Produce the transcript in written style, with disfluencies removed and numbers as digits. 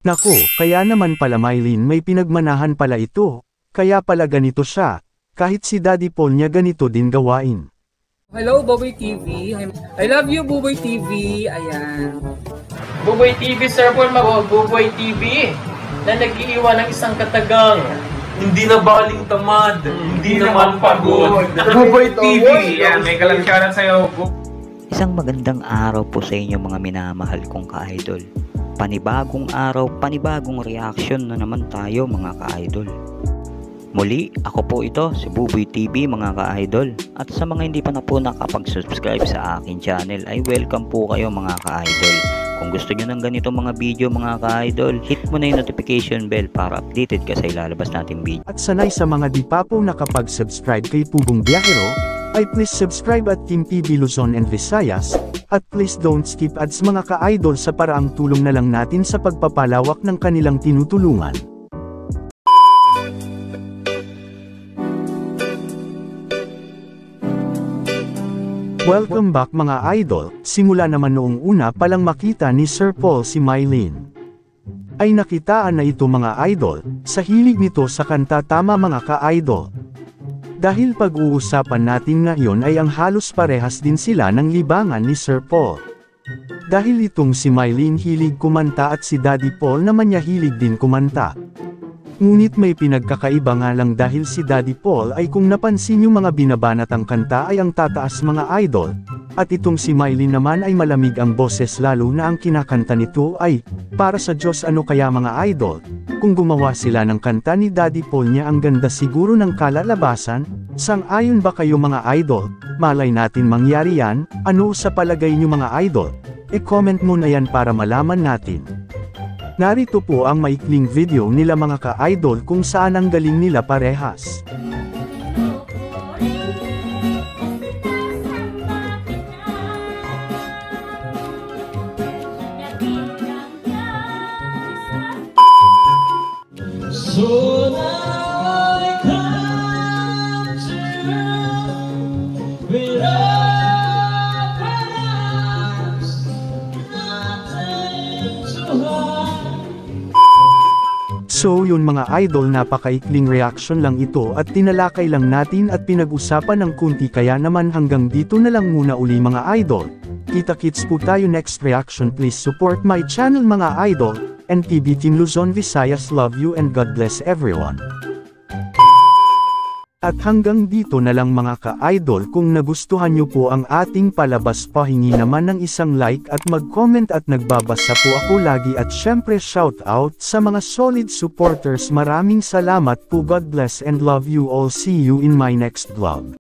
Naku, kaya naman pala Mylene may pinagmanahan pala ito. Kaya pala ganito siya. Kahit si Daddy Paul niya ganito din gawain. Hello, Buboy TV. I love you, Buboy TV. Ayan. Buboy TV, Sir Paul Buboy TV na nag-iiwan ng isang katagang. Hindi na baling tamad, hindi naman pagod. Buboy TV. Yan, may kalansyara sa'yo. Isang magandang araw po sa inyo mga minamahal kong ka-idol. Panibagong araw, panibagong reaction na naman tayo mga ka-idol. Muli, ako po ito, si Buboy TV mga ka-idol. At sa mga hindi pa na po nakapag-subscribe sa akin channel ay welcome po kayo mga ka-idol. Kung gusto nyo ng ganito mga video mga ka-idol, hit mo na yung notification bell para updated ka sa ilalabas nating video. At sanay sa mga di pa po nakapag-subscribe kay Pugong Biyahero, ay please subscribe at Team PB Luzon and Visayas, at please don't skip ads mga ka-idol sa paraang tulong na lang natin sa pagpapalawak ng kanilang tinutulungan. Welcome back mga idol, simula naman noong una palang makita ni Sir Paul si Mylene. Ay nakitaan na ito mga idol, sa hilig nito sa kanta tama mga ka-idol. Dahil pag-uusapan natin ngayon ay ang halos parehas din sila ng libangan ni Sir Paul. Dahil itong si Mylene hilig kumanta at si Daddy Paul naman niya hilig din kumanta. Ngunit may pinagkakaiba nga lang dahil si Daddy Paul ay kung napansin yung mga binabanatang kanta ay ang tataas mga idol, at itong si Mylene naman ay malamig ang boses lalo na ang kinakanta nito ay, para sa Diyos ano kaya mga idol, kung gumawa sila ng kanta ni Daddy Paul niya ang ganda siguro ng kalalabasan, sang-ayon ba kayo mga idol, malay natin mangyari yan, ano sa palagay niyo mga idol, e-comment mo na yan para malaman natin. Narito po ang maikling video nila mga ka-idol kung saan ang galing nila parehas. So now I come to you with open arms, nothing to hide. So yun mga idol, napakaikling reaction lang ito at tinalakay lang natin at pinag-usapan ng kunti kaya naman hanggang dito na lang muna uli mga idol. Kita-kits po tayo next reaction. Please support my channel mga idol, and PB Team Luzon Visayas love you and God bless everyone. At hanggang dito na lang mga ka-idol, kung nagustuhan nyo po ang ating palabas pahingi naman ng isang like at mag-comment at nagbabasa po ako lagi at syempre shout out sa mga solid supporters. Maraming salamat po, God bless and love you all, see you in my next vlog.